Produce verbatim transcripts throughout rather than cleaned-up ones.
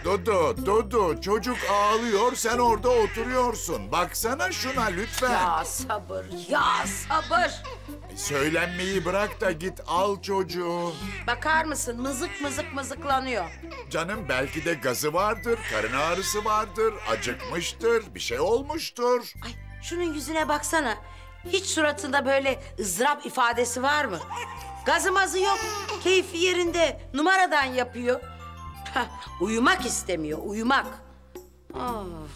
Dudu, Dudu, çocuk ağlıyor, sen orada oturuyorsun. Baksana şuna lütfen. Ya sabır, ya sabır. Söylenmeyi bırak da git al çocuğu. Bakar mısın mızık mızık mızıklanıyor. Canım belki de gazı vardır, karın ağrısı vardır, acıkmıştır, bir şey olmuştur. Ay şunun yüzüne baksana. Hiç suratında böyle ızdırap ifadesi var mı? Gazı mazı yok, keyfi yerinde, numaradan yapıyor. Hah, uyumak istemiyor, uyumak. Of.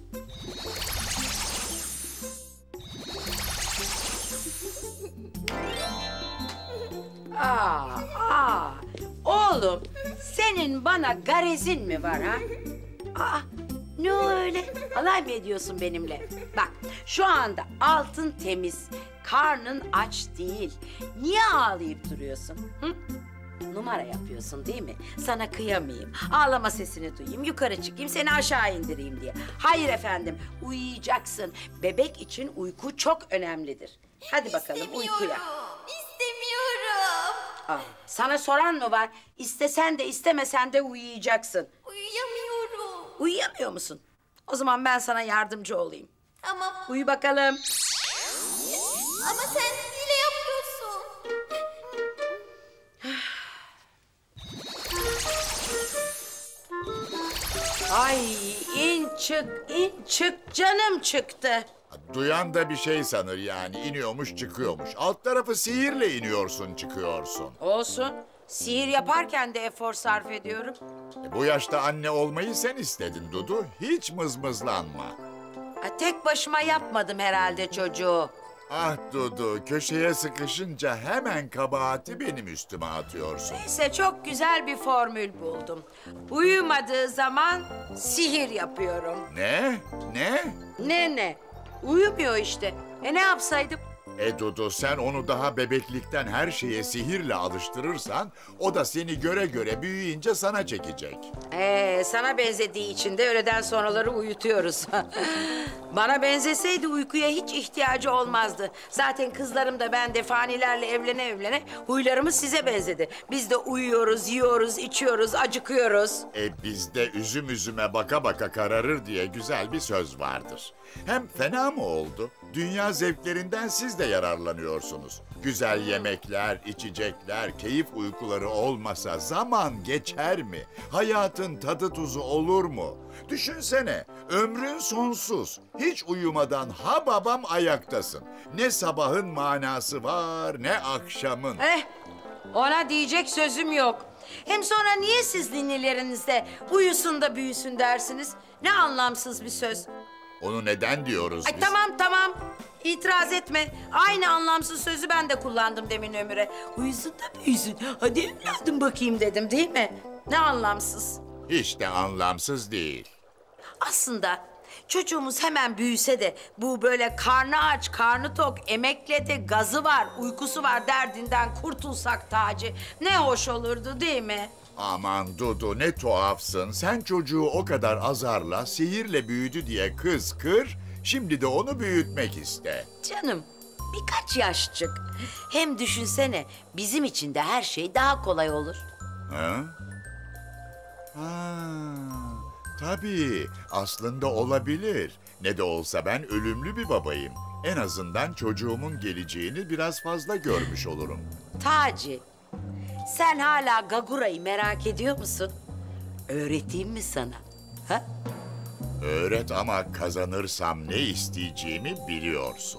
Aa, aa. Oğlum, senin bana garezin mi var ha? Aa, ne o öyle? Alay mı ediyorsun benimle? Bak, şu anda altın temiz, karnın aç değil. Niye ağlayıp duruyorsun? Hı? Numara yapıyorsun değil mi? Sana kıyamayayım, ağlama sesini duyayım, yukarı çıkayım, seni aşağı indireyim diye. Hayır efendim, uyuyacaksın. Bebek için uyku çok önemlidir. Hadi bakalım uykuya. İstemiyorum. Aa, sana soran mı var? İstesen de istemesen de uyuyacaksın. Uyuyamıyorum. Uyuyamıyor musun? O zaman ben sana yardımcı olayım. Ama Uyu bakalım. ama sen hile yapıyorsun. Ay in çık, in çık, canım çıktı. Duyan da bir şey sanır yani, iniyormuş çıkıyormuş. Alt tarafı sihirle iniyorsun çıkıyorsun. Olsun. Sihir yaparken de efor sarf ediyorum. E, bu yaşta anne olmayı sen istedin Dudu, hiç mızmızlanma. Ha, tek başıma yapmadım herhalde çocuğu. Ah Dudu, köşeye sıkışınca hemen kabahati benim üstüme atıyorsun. Neyse çok güzel bir formül buldum. Uyumadığı zaman sihir yapıyorum. Ne? Ne? Ne ne? Uyumuyor işte. E ne yapsaydım? E Dudu, sen onu daha bebeklikten her şeye sihirle alıştırırsan... ...o da seni göre göre büyüyünce sana çekecek. Ee, sana benzediği için de öğleden sonraları uyutuyoruz. Bana benzeseydi uykuya hiç ihtiyacı olmazdı. Zaten kızlarım da ben de fanilerle evlene evlene huylarımız size benzedi. Biz de uyuyoruz, yiyoruz, içiyoruz, acıkıyoruz. E bizde üzüm üzüme baka baka kararır diye güzel bir söz vardır. Hem fena mı oldu? Dünya zevklerinden siz de yararlanıyorsunuz. Güzel yemekler, içecekler, keyif uykuları olmasa zaman geçer mi? Hayatın tadı tuzu olur mu? Düşünsene, ömrün sonsuz. Hiç uyumadan ha babam ayaktasın. Ne sabahın manası var, ne akşamın. Eh, ona diyecek sözüm yok. Hem sonra niye siz ninnilerinizde uyusun da büyüsün dersiniz? Ne anlamsız bir söz. Onu neden diyoruz Ay biz? tamam tamam. İtiraz etme. Aynı anlamsız sözü ben de kullandım demin Ömür'e. Uyusun da büyüsün. Hadi evladım bakayım dedim değil mi? Ne anlamsız. Hiç de anlamsız değil. Aslında çocuğumuz hemen büyüse de bu böyle karnı aç, karnı tok, emekledi, gazı var, uykusu var derdinden kurtulsak Taci. Ne hoş olurdu değil mi? Aman Dudu, ne tuhafsın. Sen çocuğu o kadar azarla, sihirle büyüdü diye kız kır... ...şimdi de onu büyütmek iste. Canım birkaç yaşçık. Hem düşünsene bizim için de her şey daha kolay olur. Ha? Ha, tabii. Aslında olabilir. Ne de olsa ben ölümlü bir babayım. En azından çocuğumun geleceğini biraz fazla görmüş olurum. Taci, sen hala Gagura'yı merak ediyor musun? Öğreteyim mi sana? Ha? Öğret ama kazanırsam ne isteyeceğimi biliyorsun.